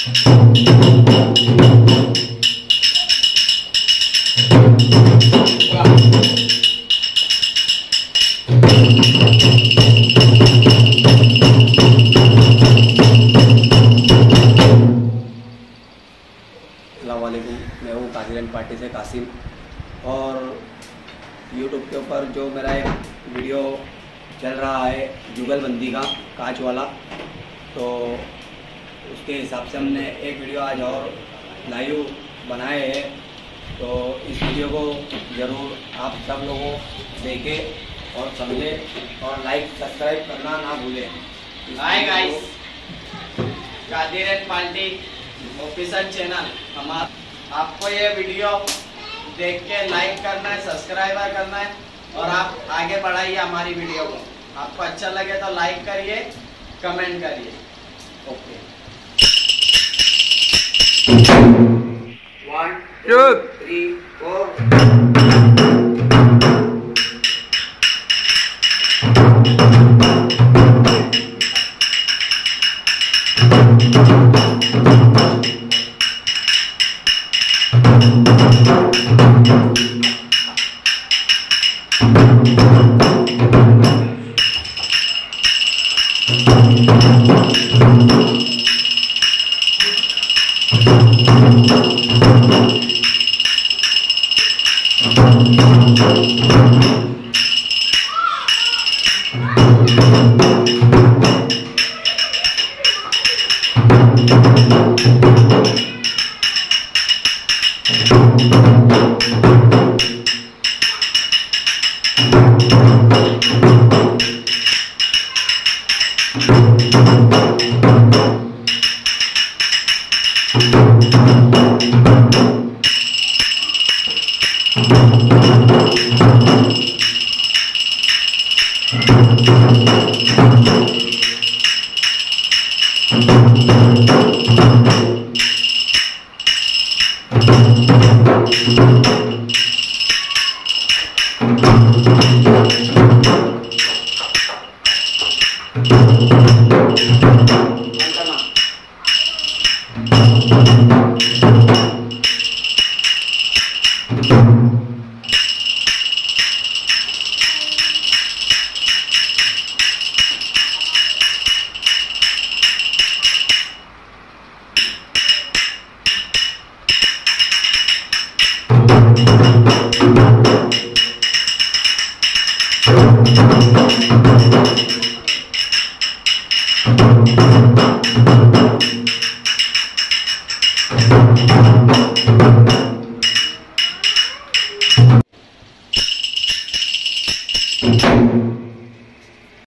मैं हूँ कादिर पार्टी से कासिम, और यूट्यूब के ऊपर जो मेरा एक वीडियो चल रहा है जुगलबंदी का, कांच वाला, तो उसके हिसाब से हमने एक वीडियो आज और लाइव बनाए हैं। तो इस वीडियो को ज़रूर आप सब लोगों देखें और समझें और लाइक सब्सक्राइब करना ना भूलें। Hi guys, Qadir party official channel हमारा, आपको ये वीडियो देख के लाइक करना है, सब्सक्राइबर करना है और आप आगे बढ़ाइए हमारी वीडियो को। आपको अच्छा लगे तो लाइक करिए, कमेंट करिए। ओके, 1 2 3 4।